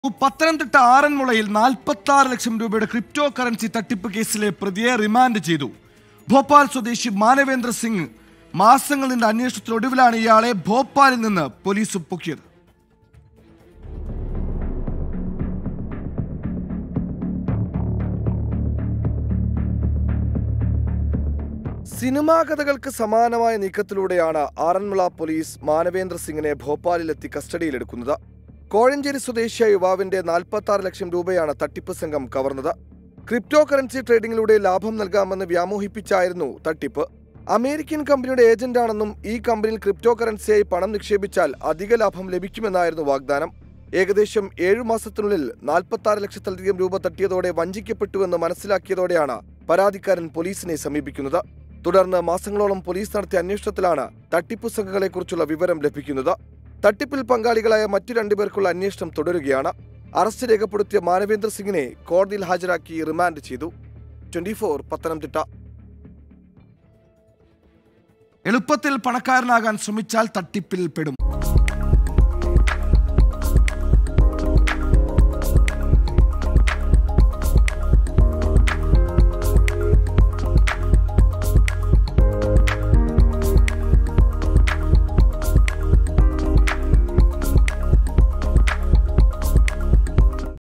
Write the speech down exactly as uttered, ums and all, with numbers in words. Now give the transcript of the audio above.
പത്തനംതിട്ട ആറന്മുളയിൽ നാൽപ്പത്തി ആറ് ലക്ഷം രൂപയുടെ ക്രിപ്റ്റോ കറൻസി തട്ടിപ്പ് കേസിലെ പ്രതിയെ റിമാൻഡ് ചെയ്തു. ഭോപ്പാൽ സ്വദേശി മാനവേന്ദ്ര സിംഗ് മാസങ്ങൾ നീണ്ട അന്വേഷണത്തിനൊടുവിലാണ് ഇയാളെ ഭോപ്പാലിൽ നിന്ന് പോലീസ് പൊക്കിയത്. സിനിമാ കഥകൾക്ക് സമാനമായ നീക്കത്തിലൂടെയാണ് ആറന്മുള പോലീസ് മാനവേന്ദ്ര സിംഗിനെ ഭോപ്പാലിലെത്തി കസ്റ്റഡിയിലെടുക്കുന്നത്. കോഴഞ്ചേരി സ്വദേശിയായ യുവാവിന്റെ നാൽപ്പത്തി ആറ് ലക്ഷം രൂപയാണ് തട്ടിപ്പ് സംഘം കവർന്നത്. ക്രിപ്റ്റോ കറൻസി ട്രേഡിംഗിലൂടെ ലാഭം നൽകാമെന്ന് വ്യാമോഹിപ്പിച്ചായിരുന്നു തട്ടിപ്പ്. അമേരിക്കൻ കമ്പനിയുടെ ഏജന്റാണെന്നും ഈ കമ്പനിയിൽ ക്രിപ്റ്റോ കറൻസിയായി പണം നിക്ഷേപിച്ചാൽ അധിക ലാഭം ലഭിക്കുമെന്നായിരുന്നു വാഗ്ദാനം. ഏകദേശം ഏഴു മാസത്തിനുള്ളിൽ നാൽപ്പത്തി ആറ് ലക്ഷത്തിലധികം രൂപ തട്ടിയതോടെ വഞ്ചിക്കപ്പെട്ടുവെന്ന് മനസ്സിലാക്കിയതോടെയാണ് പരാതിക്കാരൻ പോലീസിനെ സമീപിക്കുന്നത്. തുടർന്ന് മാസങ്ങളോളം പോലീസ് നടത്തിയ അന്വേഷണത്തിലാണ് തട്ടിപ്പു സംഘങ്ങളെക്കുറിച്ചുള്ള വിവരം ലഭിക്കുന്നത്. തട്ടിപ്പിൽ പങ്കാളികളായ മറ്റു രണ്ടുപേർക്കുള്ള അന്വേഷണം തുടരുകയാണ്. അറസ്റ്റ് രേഖപ്പെടുത്തിയ മാനവേന്ദ്ര സിംഗിനെ കോടതിയിൽ ഹാജരാക്കി റിമാൻഡ് ചെയ്തു. Twenty four Pathanamthitta. എളുപ്പത്തിൽ പണക്കാരനാകാൻ ശ്രമിച്ചാൽ തട്ടിപ്പിൽ പെടും.